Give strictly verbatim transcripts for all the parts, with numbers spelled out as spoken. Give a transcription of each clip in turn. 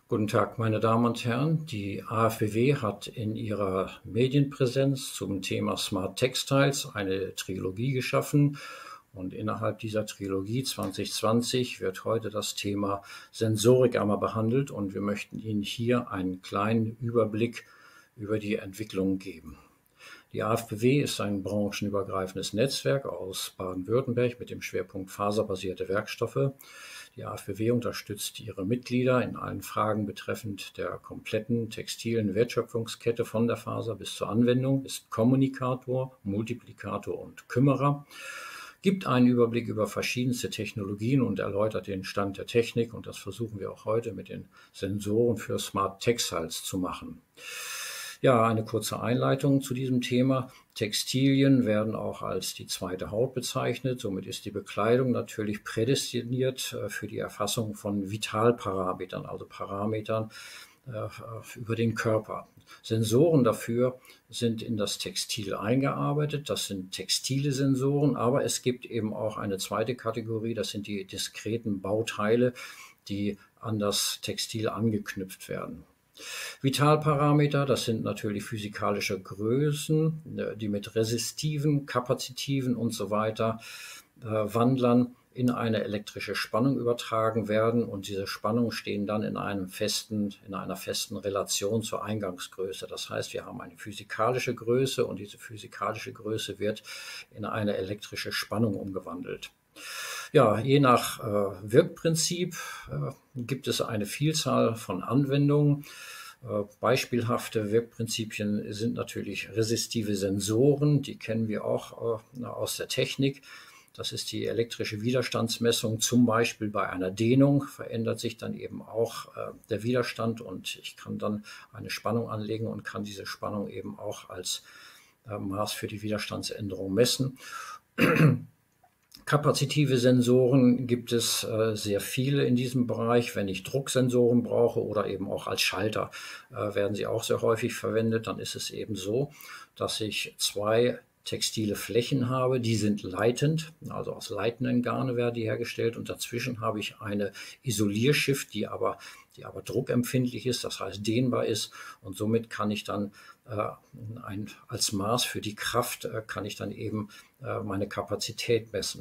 Guten Tag, meine Damen und Herren. Die A F B W hat in ihrer Medienpräsenz zum Thema Smart Textiles eine Trilogie geschaffen. Und innerhalb dieser Trilogie zwanzig zwanzig wird heute das Thema Sensorik einmal behandelt. Und wir möchten Ihnen hier einen kleinen Überblick über die Entwicklung geben. Die A F B W ist ein branchenübergreifendes Netzwerk aus Baden-Württemberg mit dem Schwerpunkt faserbasierte Werkstoffe. Die A F B W unterstützt ihre Mitglieder in allen Fragen betreffend der kompletten textilen Wertschöpfungskette von der Faser bis zur Anwendung, ist Kommunikator, Multiplikator und Kümmerer, gibt einen Überblick über verschiedenste Technologien und erläutert den Stand der Technik, und das versuchen wir auch heute mit den Sensoren für Smart Textiles zu machen. Ja, eine kurze Einleitung zu diesem Thema. Textilien werden auch als die zweite Haut bezeichnet. Somit ist die Bekleidung natürlich prädestiniert für die Erfassung von Vitalparametern, also Parametern äh, über den Körper. Sensoren dafür sind in das Textil eingearbeitet. Das sind textile Sensoren, aber es gibt eben auch eine zweite Kategorie. Das sind die diskreten Bauteile, die an das Textil angeknüpft werden. Vitalparameter, das sind natürlich physikalische Größen, die mit resistiven, kapazitiven und so weiter äh, Wandlern in eine elektrische Spannung übertragen werden, und diese Spannungen stehen dann in einem festen, in einer festen Relation zur Eingangsgröße. Das heißt, wir haben eine physikalische Größe, und diese physikalische Größe wird in eine elektrische Spannung umgewandelt. Ja, je nach äh, Wirkprinzip äh, gibt es eine Vielzahl von Anwendungen. Äh, beispielhafte Wirkprinzipien sind natürlich resistive Sensoren, die kennen wir auch äh, aus der Technik. Das ist die elektrische Widerstandsmessung. Zum Beispiel bei einer Dehnung verändert sich dann eben auch äh, der Widerstand, und ich kann dann eine Spannung anlegen und kann diese Spannung eben auch als äh, Maß für die Widerstandsänderung messen. Kapazitive Sensoren gibt es äh, sehr viele in diesem Bereich. Wenn ich Drucksensoren brauche oder eben auch als Schalter, äh, werden sie auch sehr häufig verwendet. Dann ist es eben so, dass ich zwei textile Flächen habe, die sind leitend, also aus leitenden Garne werden die hergestellt, und dazwischen habe ich eine Isolierschicht, die aber, die aber druckempfindlich ist, das heißt dehnbar ist, und somit kann ich dann äh, ein, als Maß für die Kraft äh, kann ich dann eben äh, meine Kapazität messen.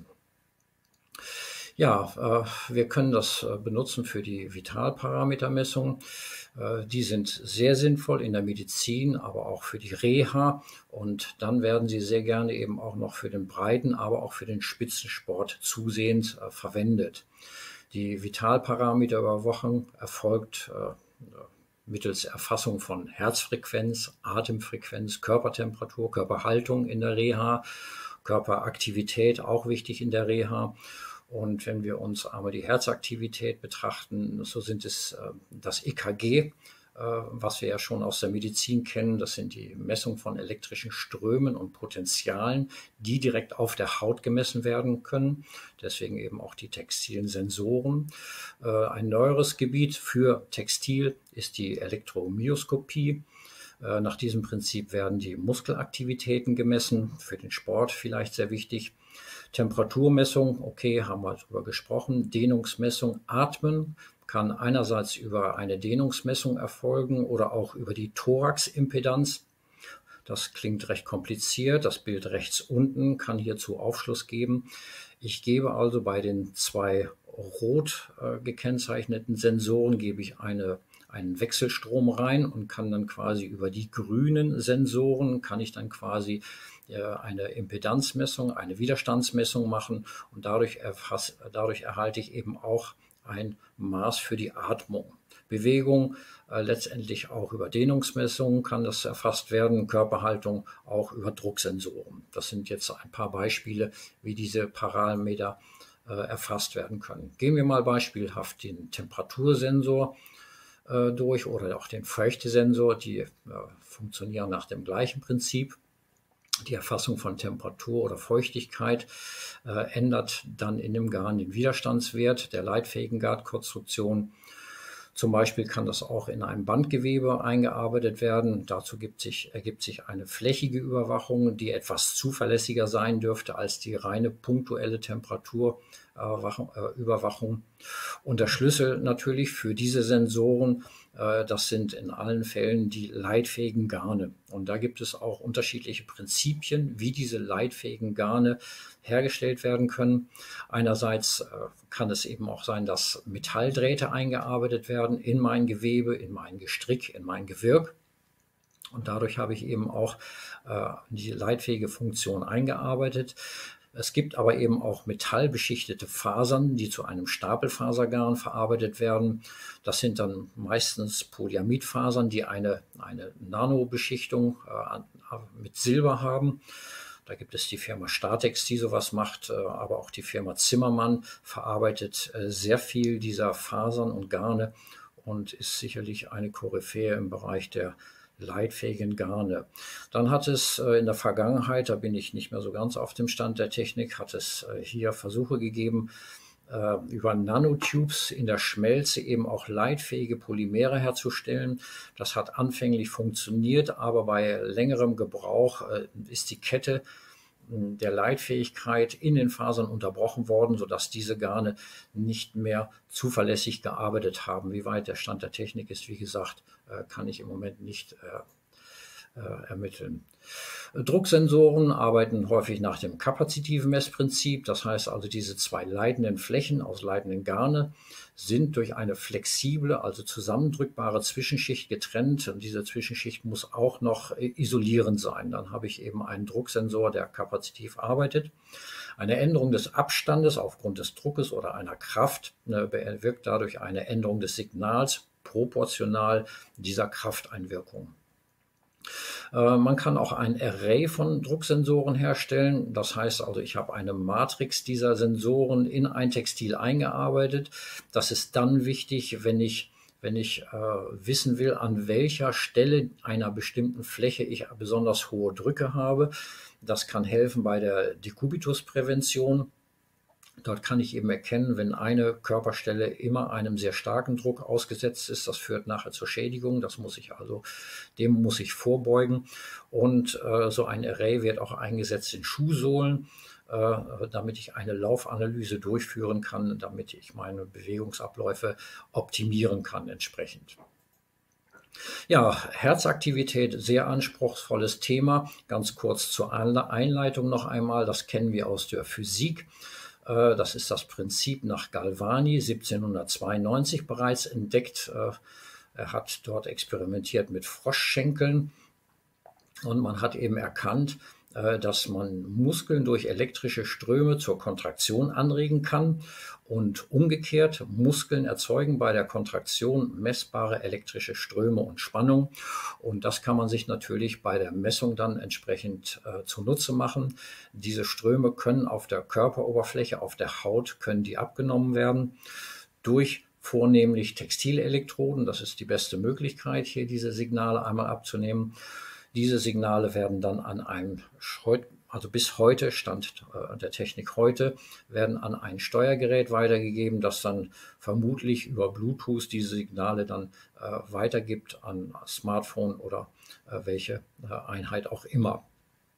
Ja, äh, wir können das äh, benutzen für die Vitalparametermessung. Äh, die sind sehr sinnvoll in der Medizin, aber auch für die Reha. Und dann werden sie sehr gerne eben auch noch für den Breiten, aber auch für den Spitzensport zusehends äh, verwendet. Die Vitalparameterüberwachung erfolgt äh, mittels Erfassung von Herzfrequenz, Atemfrequenz, Körpertemperatur, Körperhaltung in der Reha, Körperaktivität auch wichtig in der Reha. Und wenn wir uns einmal die Herzaktivität betrachten, so sind es äh, das E K G, äh, was wir ja schon aus der Medizin kennen. Das sind die Messung von elektrischen Strömen und Potentialen, die direkt auf der Haut gemessen werden können. Deswegen eben auch die textilen Sensoren. Äh, ein neueres Gebiet für Textil ist die Elektromyoskopie. Äh, nach diesem Prinzip werden die Muskelaktivitäten gemessen, für den Sport vielleicht sehr wichtig. Temperaturmessung, okay, haben wir darüber gesprochen. Dehnungsmessung, Atmen kann einerseits über eine Dehnungsmessung erfolgen oder auch über die Thoraximpedanz. Das klingt recht kompliziert. Das Bild rechts unten kann hierzu Aufschluss geben. Ich gebe also bei den zwei rot äh, gekennzeichneten Sensoren gebe ich eine einen Wechselstrom rein und kann dann quasi über die grünen Sensoren, kann ich dann quasi äh, eine Impedanzmessung, eine Widerstandsmessung machen, und dadurch, erfass, dadurch erhalte ich eben auch ein Maß für die Atmung. Bewegung, äh, letztendlich auch über Dehnungsmessungen kann das erfasst werden, Körperhaltung auch über Drucksensoren. Das sind jetzt ein paar Beispiele, wie diese Parameter äh, erfasst werden können. Gehen wir mal beispielhaft den Temperatursensor durch oder auch den Feuchtesensor, die äh, funktionieren nach dem gleichen Prinzip. Die Erfassung von Temperatur oder Feuchtigkeit äh, ändert dann in dem Garn den Widerstandswert der leitfähigen Gardkonstruktion. Zum Beispiel kann das auch in einem Bandgewebe eingearbeitet werden. Dazu gibt sich, ergibt sich eine flächige Überwachung, die etwas zuverlässiger sein dürfte als die reine punktuelle Temperaturüberwachung. Und der Schlüssel natürlich für diese Sensoren, äh, das sind in allen Fällen die leitfähigen Garne. Und da gibt es auch unterschiedliche Prinzipien, wie diese leitfähigen Garne hergestellt werden können. Einerseits äh, kann es eben auch sein, dass Metalldrähte eingearbeitet werden in mein Gewebe, in mein Gestrick, in mein Gewirk. Und dadurch habe ich eben auch äh, die leitfähige Funktion eingearbeitet. Es gibt aber eben auch metallbeschichtete Fasern, die zu einem Stapelfasergarn verarbeitet werden. Das sind dann meistens Polyamidfasern, die eine, eine Nanobeschichtung äh, mit Silber haben. Da gibt es die Firma Statex, die sowas macht, äh, aber auch die Firma Zimmermann verarbeitet äh, sehr viel dieser Fasern und Garne und ist sicherlich eine Koryphäe im Bereich der leitfähigen Garne. Dann hat es äh, in der Vergangenheit, da bin ich nicht mehr so ganz auf dem Stand der Technik, hat es äh, hier Versuche gegeben, äh, über Nanotubes in der Schmelze eben auch leitfähige Polymere herzustellen. Das hat anfänglich funktioniert, aber bei längerem Gebrauch äh, ist die Kette der Leitfähigkeit in den Fasern unterbrochen worden, sodass diese Garne nicht mehr zuverlässig gearbeitet haben. Wie weit der Stand der Technik ist, wie gesagt, kann ich im Moment nicht äh, äh, ermitteln. Drucksensoren arbeiten häufig nach dem kapazitiven Messprinzip. Das heißt also, diese zwei leitenden Flächen aus leitenden Garne sind durch eine flexible, also zusammendrückbare Zwischenschicht getrennt. Und diese Zwischenschicht muss auch noch isolierend sein. Dann habe ich eben einen Drucksensor, der kapazitiv arbeitet. Eine Änderung des Abstandes aufgrund des Druckes oder einer Kraft ne, bewirkt dadurch eine Änderung des Signals proportional dieser Krafteinwirkung. Äh, man kann auch ein Array von Drucksensoren herstellen. Das heißt also, ich habe eine Matrix dieser Sensoren in ein Textil eingearbeitet. Das ist dann wichtig, wenn ich, wenn ich äh, wissen will, an welcher Stelle einer bestimmten Fläche ich besonders hohe Drücke habe. Das kann helfen bei der Dekubitusprävention. Dort kann ich eben erkennen, wenn eine Körperstelle immer einem sehr starken Druck ausgesetzt ist, das führt nachher zur Schädigung. Das muss ich also, dem muss ich vorbeugen. Und äh, so ein Array wird auch eingesetzt in Schuhsohlen, äh, damit ich eine Laufanalyse durchführen kann, damit ich meine Bewegungsabläufe optimieren kann entsprechend. Ja, Herzaktivität, sehr anspruchsvolles Thema. Ganz kurz zur Einleitung noch einmal, das kennen wir aus der Physik. Das ist das Prinzip nach Galvani, siebzehnhundertzweiundneunzig bereits entdeckt. Er hat dort experimentiert mit Froschschenkeln und man hat eben erkannt, dass man Muskeln durch elektrische Ströme zur Kontraktion anregen kann und umgekehrt Muskeln erzeugen bei der Kontraktion messbare elektrische Ströme und Spannung. Und das kann man sich natürlich bei der Messung dann entsprechend äh, zunutze machen. Diese Ströme können auf der Körperoberfläche, auf der Haut, können die abgenommen werden durch vornehmlich Textilelektroden. Das ist die beste Möglichkeit, hier diese Signale einmal abzunehmen. Diese Signale werden dann an einem, also bis heute, Stand der Technik heute, werden an ein Steuergerät weitergegeben, das dann vermutlich über Bluetooth diese Signale dann äh, weitergibt an Smartphone oder äh, welche äh, Einheit auch immer.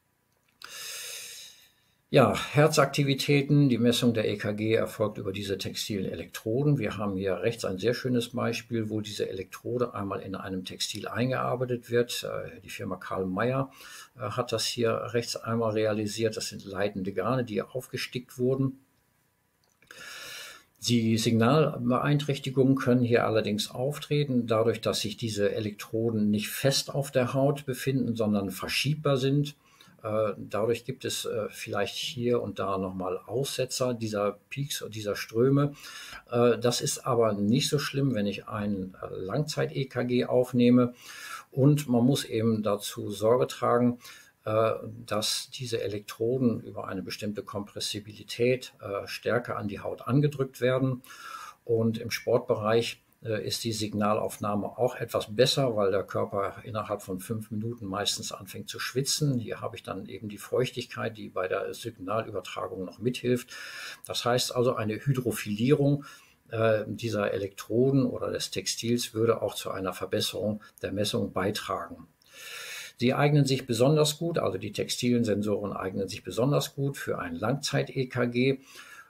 Ja, Herzaktivitäten, die Messung der E K G erfolgt über diese textilen Elektroden. Wir haben hier rechts ein sehr schönes Beispiel, wo diese Elektrode einmal in einem Textil eingearbeitet wird. Die Firma Karl Mayer hat das hier rechts einmal realisiert. Das sind leitende Garne, die aufgestickt wurden. Die Signalbeeinträchtigungen können hier allerdings auftreten, dadurch, dass sich diese Elektroden nicht fest auf der Haut befinden, sondern verschiebbar sind. Dadurch gibt es vielleicht hier und da nochmal Aussetzer dieser Peaks und dieser Ströme. Das ist aber nicht so schlimm, wenn ich ein Langzeit-E K G aufnehme. Und man muss eben dazu Sorge tragen, dass diese Elektroden über eine bestimmte Kompressibilität stärker an die Haut angedrückt werden. Und im Sportbereich ist die Signalaufnahme auch etwas besser, weil der Körper innerhalb von fünf Minuten meistens anfängt zu schwitzen. Hier habe ich dann eben die Feuchtigkeit, die bei der Signalübertragung noch mithilft. Das heißt also, eine Hydrophilierung äh, dieser Elektroden oder des Textils würde auch zu einer Verbesserung der Messung beitragen. Sie eignen sich besonders gut, also die textilen Sensoren eignen sich besonders gut für ein Langzeit-E K G.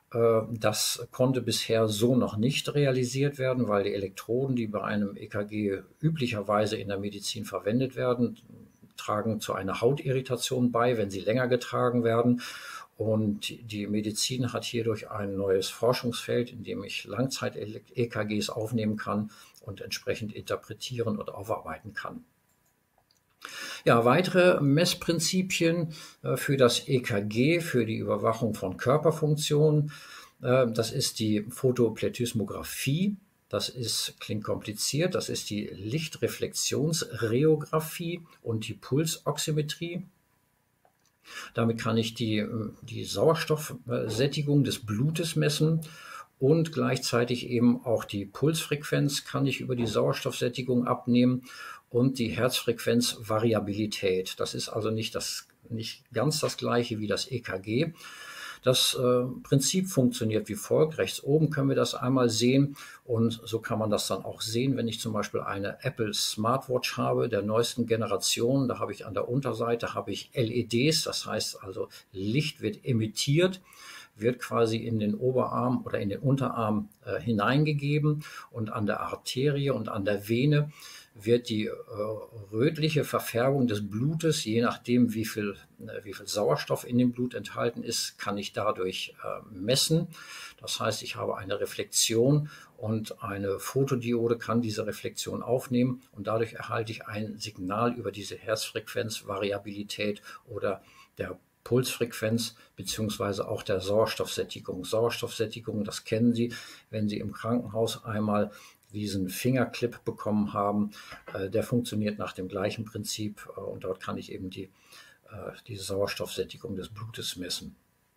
Das konnte bisher so noch nicht realisiert werden, weil die Elektroden, die bei einem E K G üblicherweise in der Medizin verwendet werden, tragen zu einer Hautirritation bei, wenn sie länger getragen werden. Und die Medizin hat hierdurch ein neues Forschungsfeld, in dem ich Langzeit-E K Gs aufnehmen kann und entsprechend interpretieren und aufarbeiten kann. Ja, weitere Messprinzipien für das E K G, für die Überwachung von Körperfunktionen, das ist die Photoplethysmographie. Das ist, klingt kompliziert, das ist die Lichtreflexionsrheographie und die Pulsoximetrie. Damit kann ich die, die Sauerstoffsättigung des Blutes messen und gleichzeitig eben auch die Pulsfrequenz kann ich über die Sauerstoffsättigung abnehmen und die Herzfrequenzvariabilität. Das ist also nicht, das, nicht ganz das gleiche wie das E K G. Das äh, Prinzip funktioniert wie folgt. Rechts oben können wir das einmal sehen und so kann man das dann auch sehen, wenn ich zum Beispiel eine Apple Smartwatch habe, der neuesten Generation. Da habe ich an der Unterseite habe ich L E Ds, das heißt also Licht wird emittiert, wird quasi in den Oberarm oder in den Unterarm äh, hineingegeben und an der Arterie und an der Vene wird die äh, rötliche Verfärbung des Blutes, je nachdem wie viel, äh, wie viel Sauerstoff in dem Blut enthalten ist, kann ich dadurch äh, messen. Das heißt, ich habe eine Reflexion und eine Fotodiode kann diese Reflexion aufnehmen und dadurch erhalte ich ein Signal über diese Herzfrequenzvariabilität oder der Pulsfrequenz beziehungsweise auch der Sauerstoffsättigung. Sauerstoffsättigung, das kennen Sie, wenn Sie im Krankenhaus einmal diesen Fingerclip bekommen haben. Äh, der funktioniert nach dem gleichen Prinzip äh, und dort kann ich eben die, äh, die Sauerstoffsättigung des Blutes messen.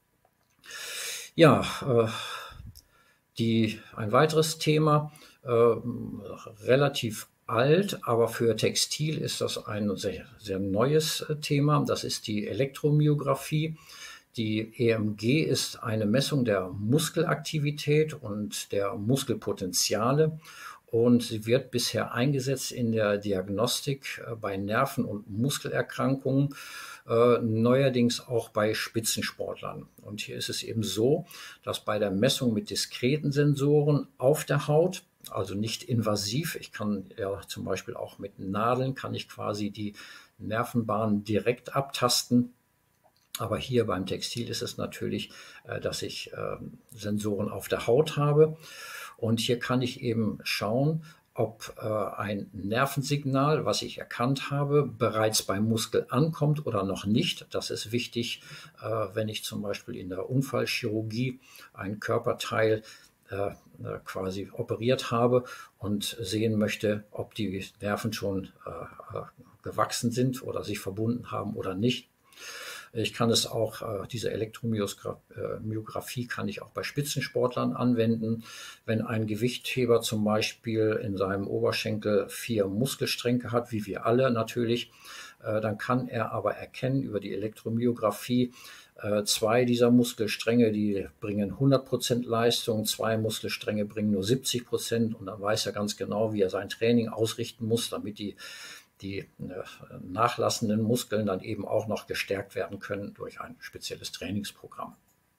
Ja, äh, die, ein weiteres Thema, äh, relativ alt, aber für Textil ist das ein sehr, sehr neues Thema. Das ist die Elektromyographie. Die E M G ist eine Messung der Muskelaktivität und der Muskelpotenziale und sie wird bisher eingesetzt in der Diagnostik bei Nerven- und Muskelerkrankungen, äh, neuerdings auch bei Spitzensportlern. Und hier ist es eben so, dass bei der Messung mit diskreten Sensoren auf der Haut, also nicht invasiv, ich kann ja zum Beispiel auch mit Nadeln, kann ich quasi die Nervenbahnen direkt abtasten. Aber hier beim Textil ist es natürlich, dass ich Sensoren auf der Haut habe. Und hier kann ich eben schauen, ob ein Nervensignal, was ich erkannt habe, bereits beim Muskel ankommt oder noch nicht. Das ist wichtig, wenn ich zum Beispiel in der Unfallchirurgie ein Körperteil quasi operiert habe und sehen möchte, ob die Nerven schon gewachsen sind oder sich verbunden haben oder nicht. Ich kann es auch, diese Elektromyographie kann ich auch bei Spitzensportlern anwenden. Wenn ein Gewichtheber zum Beispiel in seinem Oberschenkel vier Muskelstränge hat, wie wir alle natürlich, dann kann er aber erkennen über die Elektromyographie, zwei dieser Muskelstränge, die bringen hundert Prozent Leistung, zwei Muskelstränge bringen nur siebzig Prozent und dann weiß er ganz genau, wie er sein Training ausrichten muss, damit die die nachlassenden Muskeln dann eben auch noch gestärkt werden können durch ein spezielles Trainingsprogramm.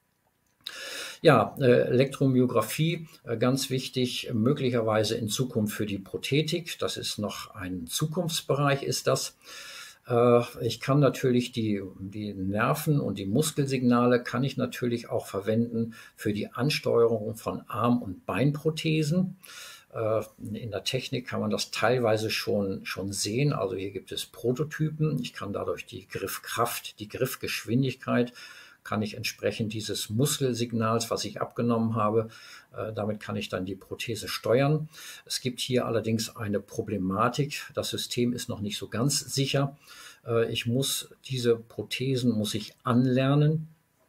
Ja, Elektromyographie, ganz wichtig, möglicherweise in Zukunft für die Prothetik. Das ist noch ein Zukunftsbereich, ist das. Ich kann natürlich die, die Nerven und die Muskelsignale kann ich natürlich auch verwenden für die Ansteuerung von Arm- und Beinprothesen. In der Technik kann man das teilweise schon, schon sehen. Also hier gibt es Prototypen. Ich kann dadurch die Griffkraft, die Griffgeschwindigkeit, kann ich entsprechend dieses Muskelsignals, was ich abgenommen habe, damit kann ich dann die Prothese steuern. Es gibt hier allerdings eine Problematik. Das System ist noch nicht so ganz sicher. Ich muss diese Prothesen muss ich anlernen,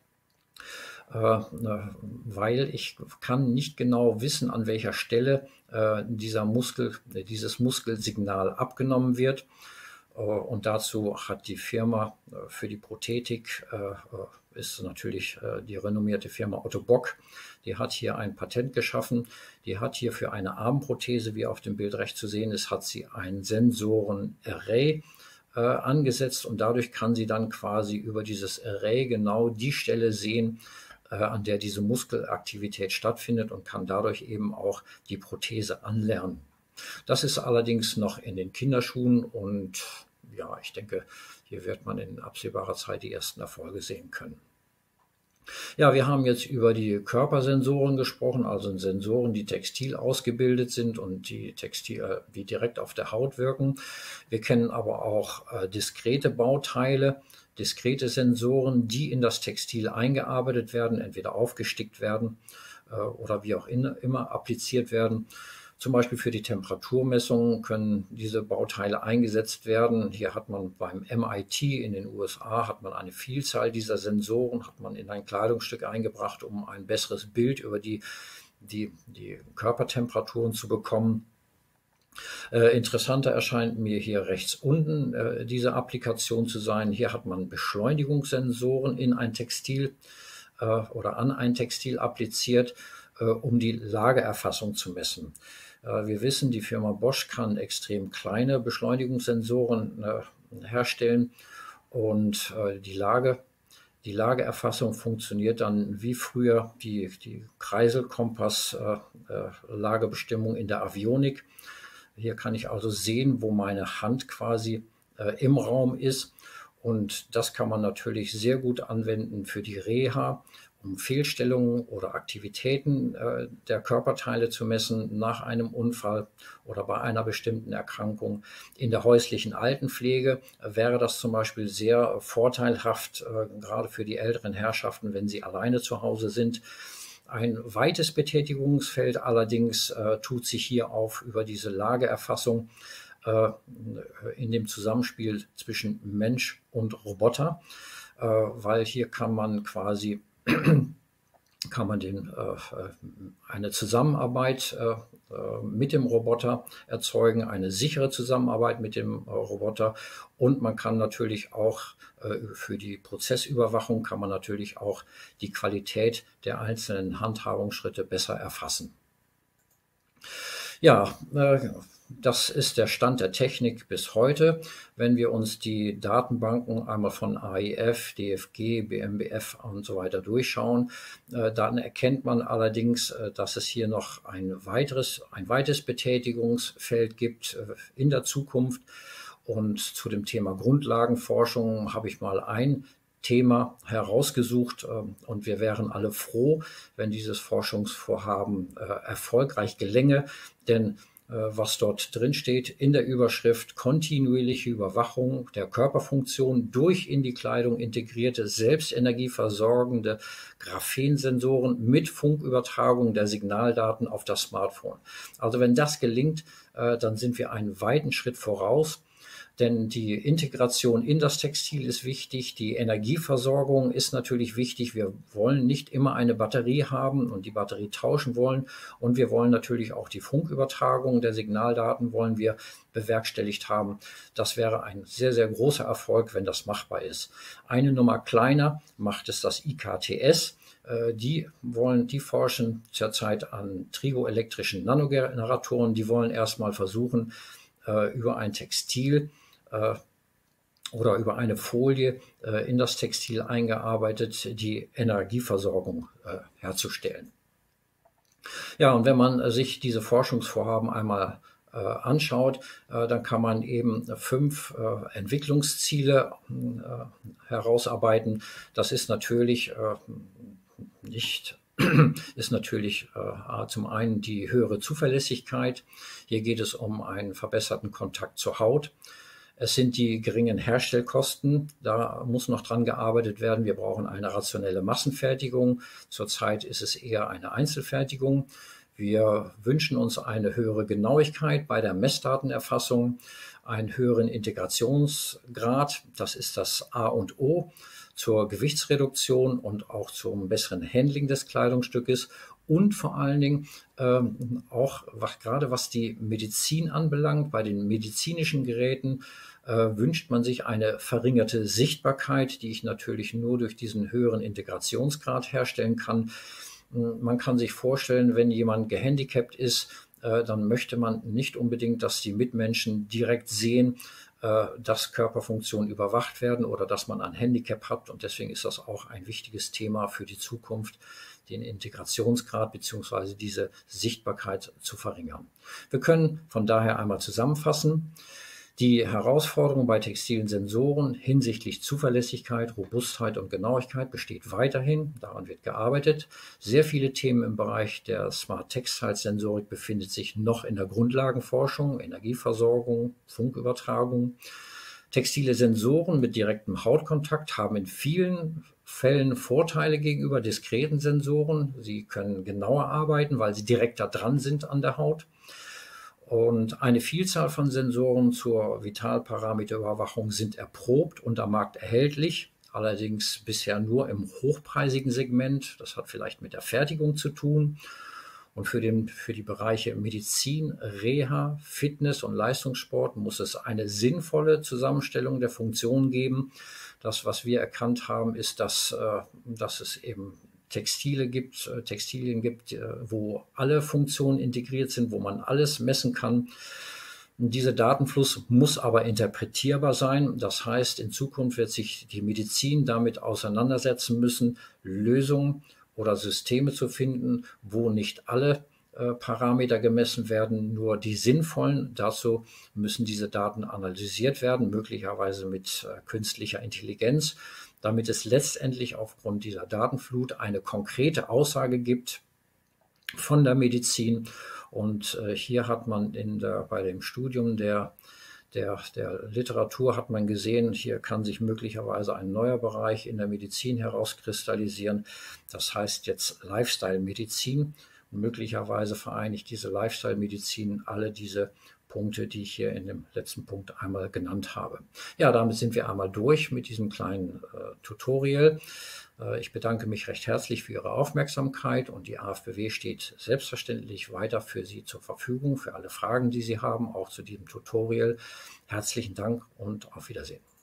weil ich kann nicht genau wissen, an welcher Stelle dieser Muskel, dieses Muskelsignal abgenommen wird. Und dazu hat die Firma für die Prothetik, ist natürlich die renommierte Firma Otto Bock, die hat hier ein Patent geschaffen. Die hat hier für eine Armprothese, wie auf dem Bild rechts zu sehen ist, hat sie ein Sensoren-Array angesetzt und dadurch kann sie dann quasi über dieses Array genau die Stelle sehen, äh, an der diese Muskelaktivität stattfindet und kann dadurch eben auch die Prothese anlernen. Das ist allerdings noch in den Kinderschuhen und ja, ich denke, hier wird man in absehbarer Zeit die ersten Erfolge sehen können. Ja, wir haben jetzt über die Körpersensoren gesprochen, also Sensoren, die textil ausgebildet sind und die, textil, äh, die direkt auf der Haut wirken. Wir kennen aber auch äh, diskrete Bauteile, diskrete Sensoren, die in das Textil eingearbeitet werden, entweder aufgestickt werden äh, oder wie auch in, immer appliziert werden. Zum Beispiel für die Temperaturmessung können diese Bauteile eingesetzt werden. Hier hat man beim M I T in den U S A hat man eine Vielzahl dieser Sensoren, hat man in ein Kleidungsstück eingebracht, um ein besseres Bild über die, die, die Körpertemperaturen zu bekommen. Äh, interessanter erscheint mir hier rechts unten äh, diese Applikation zu sein. Hier hat man Beschleunigungssensoren in ein Textil äh, oder an ein Textil appliziert, äh, um die Lageerfassung zu messen. Wir wissen, die Firma Bosch kann extrem kleine Beschleunigungssensoren äh, herstellen und äh, die Lage, die Lageerfassung funktioniert dann wie früher die, die Kreiselkompass-Lagebestimmung äh, in der Avionik. Hier kann ich also sehen, wo meine Hand quasi äh, im Raum ist, und das kann man natürlich sehr gut anwenden für die Reha, um Fehlstellungen oder Aktivitäten äh, der Körperteile zu messen nach einem Unfall oder bei einer bestimmten Erkrankung. In der häuslichen Altenpflege äh, wäre das zum Beispiel sehr vorteilhaft, äh, gerade für die älteren Herrschaften, wenn sie alleine zu Hause sind. Ein weites Betätigungsfeld allerdings äh, tut sich hier auf über diese Lageerfassung äh, in dem Zusammenspiel zwischen Mensch und Roboter, äh, weil hier kann man quasi kann man den, äh, eine Zusammenarbeit äh, mit dem Roboter erzeugen, eine sichere Zusammenarbeit mit dem äh, Roboter, und man kann natürlich auch äh, für die Prozessüberwachung kann man natürlich auch die Qualität der einzelnen Handhabungsschritte besser erfassen. Ja, äh, das ist der Stand der Technik bis heute. Wenn wir uns die Datenbanken einmal von A I F, D F G, B M B F und so weiter durchschauen, äh, dann erkennt man allerdings, äh, dass es hier noch ein weiteres, ein weites Betätigungsfeld gibt äh, in der Zukunft. Und zu dem Thema Grundlagenforschung habe ich mal ein Thema herausgesucht, äh, und wir wären alle froh, wenn dieses Forschungsvorhaben äh, erfolgreich gelänge, denn was dort drin steht in der Überschrift: kontinuierliche Überwachung der Körperfunktion durch in die Kleidung integrierte, selbstenergieversorgende Graphensensoren mit Funkübertragung der Signaldaten auf das Smartphone. Also wenn das gelingt, dann sind wir einen weiten Schritt voraus. Denn die Integration in das Textil ist wichtig, die Energieversorgung ist natürlich wichtig. Wir wollen nicht immer eine Batterie haben und die Batterie tauschen wollen. Und wir wollen natürlich auch die Funkübertragung der Signaldaten wollen wir bewerkstelligt haben. Das wäre ein sehr, sehr großer Erfolg, wenn das machbar ist. Eine Nummer kleiner macht es das I K T S. Die wollen, die forschen zurzeit an trigoelektrischen Nanogeneratoren. Die wollen erstmal versuchen, über ein Textil oder über eine Folie äh, in das Textil eingearbeitet, die Energieversorgung äh, herzustellen. Ja, und wenn man sich diese Forschungsvorhaben einmal äh, anschaut, äh, dann kann man eben fünf äh, Entwicklungsziele äh, herausarbeiten. Das ist natürlich äh, nicht ist natürlich äh, zum einen die höhere Zuverlässigkeit. Hier geht es um einen verbesserten Kontakt zur Haut. Es sind die geringen Herstellkosten, da muss noch dran gearbeitet werden. Wir brauchen eine rationelle Massenfertigung. Zurzeit ist es eher eine Einzelfertigung. Wir wünschen uns eine höhere Genauigkeit bei der Messdatenerfassung, einen höheren Integrationsgrad, das ist das A und O, zur Gewichtsreduktion und auch zum besseren Handling des Kleidungsstückes. Und vor allen Dingen ähm, auch was, gerade was die Medizin anbelangt, bei den medizinischen Geräten äh, wünscht man sich eine verringerte Sichtbarkeit, die ich natürlich nur durch diesen höheren Integrationsgrad herstellen kann. Man kann sich vorstellen, wenn jemand gehandicapt ist, äh, dann möchte man nicht unbedingt, dass die Mitmenschen direkt sehen, äh, dass Körperfunktionen überwacht werden oder dass man ein Handicap hat. Und deswegen ist das auch ein wichtiges Thema für die Zukunft, den Integrationsgrad bzw. diese Sichtbarkeit zu verringern. Wir können von daher einmal zusammenfassen: Die Herausforderung bei textilen Sensoren hinsichtlich Zuverlässigkeit, Robustheit und Genauigkeit besteht weiterhin. Daran wird gearbeitet. Sehr viele Themen im Bereich der Smart Textile Sensorik befinden sich noch in der Grundlagenforschung, Energieversorgung, Funkübertragung. Textile Sensoren mit direktem Hautkontakt haben in vielen Fällen Vorteile gegenüber diskreten Sensoren. Sie können genauer arbeiten, weil sie direkter dran sind an der Haut. Und eine Vielzahl von Sensoren zur Vitalparameterüberwachung sind erprobt und am Markt erhältlich, allerdings bisher nur im hochpreisigen Segment. Das hat vielleicht mit der Fertigung zu tun. Und für, den, für die Bereiche Medizin, Reha, Fitness und Leistungssport muss es eine sinnvolle Zusammenstellung der Funktionen geben. Das, was wir erkannt haben, ist, dass, dass es eben Textile gibt, Textilien gibt, wo alle Funktionen integriert sind, wo man alles messen kann. Dieser Datenfluss muss aber interpretierbar sein. Das heißt, in Zukunft wird sich die Medizin damit auseinandersetzen müssen, Lösungen oder Systeme zu finden, wo nicht alle äh, Parameter gemessen werden, nur die sinnvollen. Dazu müssen diese Daten analysiert werden, möglicherweise mit äh, künstlicher Intelligenz, damit es letztendlich aufgrund dieser Datenflut eine konkrete Aussage gibt von der Medizin. Und äh, hier hat man in der, bei dem Studium der, der, der Literatur hat man gesehen, hier kann sich möglicherweise ein neuer Bereich in der Medizin herauskristallisieren. Das heißt jetzt Lifestyle-Medizin. Und möglicherweise vereinigt diese Lifestyle-Medizin alle diese Punkte, die ich hier in dem letzten Punkt einmal genannt habe. Ja, damit sind wir einmal durch mit diesem kleinen äh, Tutorial. Äh, ich bedanke mich recht herzlich für Ihre Aufmerksamkeit und die A F B W steht selbstverständlich weiter für Sie zur Verfügung, für alle Fragen, die Sie haben, auch zu diesem Tutorial. Herzlichen Dank und auf Wiedersehen.